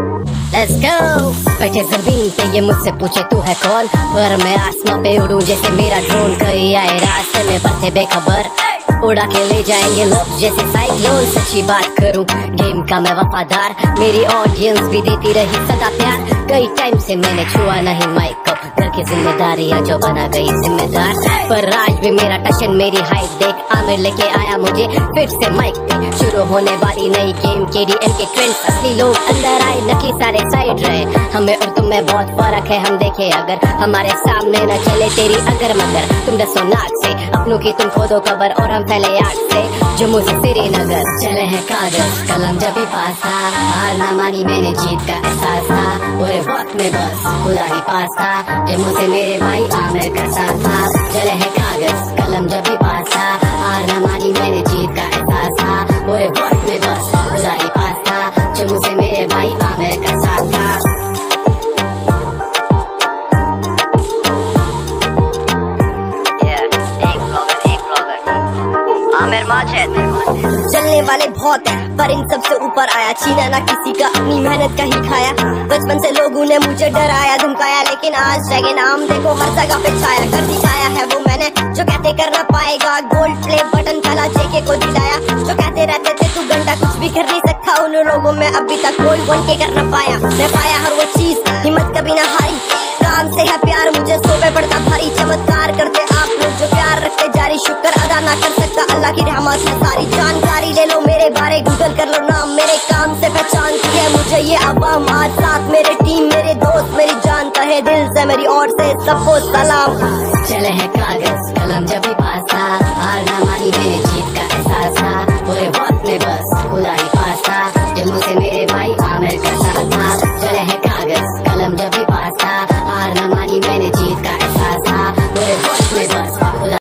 Let's go। बैठे जमीन पे ये मुझसे पूछे तू है कौन, पर मैं आसमां पे उड़ूं जैसे मेरा ड्रोन। कहीं आए रास्ते में बसे बेखबर, उड़ा के ले जाएंगे लव जैसे साइक्लोन। सच्ची बात करूं गेम का मैं वफादार, मेरी ऑडियंस भी देती रही सदा प्यार। कई टाइम से मैंने छुआ नहीं माइक को, घर की जिम्मेदारियां जो बना गई जिम्मेदार। पर आज भी मेरा टशन मेरी हाइट देख, आमिर लेके आया मुझे फिर से माइक पे। शुरू होने वाली नई गेम KDM के ट्रेंड्स, असली लोग अंदर आए नकली सारे साइड रहे। हमें और तुम में बहुत फर्क है, हम देखे अगर हमारे सामने न चले तेरी अगर मगर। तुम डसो नाक से अपनों की तुम खोदो कबर, और हम फैले आग से जम्मू से श्रीनगर। चले हैं कागज कलम जब भी पास था, हार ना मानी मैंने जीत का एहसास था। पूरे वक्त में बस खुदा ही पास था, जम्मू से मेरे भाई आमिर का साथ था। चले हैं कागज कलम जब भी पास था, हार ना मानी मैंने जीत का एहसास था। पूरे वक्त में बस खुदा ही पास था, जम्मू से मेरे भाई आमिर का साथ था। चलने वाले बहुत है पर इन सबसे ऊपर आया, छीना ना किसी का अपनी मेहनत का ही खाया। बचपन से लोगों ने मुझे डराया धमकाया, लेकिन आज जगह नाम देखो हर जगह पे छाया। कर दिखाया है वो मैंने जो कहते कर ना पाएगा, गोल्ड प्ले बटन कला JK को दिलाया। जो कहते रहते थे तू घंटा कुछ भी कर नहीं सकता, उन लोगों में अभी तक कोई बन के कर ना पाया। मैं पाया हर वो चीज हिम्मत कभी ना हारी, काम से है प्यार मुझे सोबे पड़ता भारी। चमत्कार करते आप लोग जो प्यार रखते जारी, शुक्र अदा ना कर सकता अल्लाह की रहमत है सारी। जानकारी ले लो मेरे बारे, गूगल कर लो नाम, मेरे काम से पहचानती है मुझे ये अवाम। आज साथ मेरे टीम मेरे दोस्त मेरी जान, तहे दिल से मेरी ओर से सबको सलाम। चले हैं कागज कलम जब भी पास था, हार ना मानी मैंने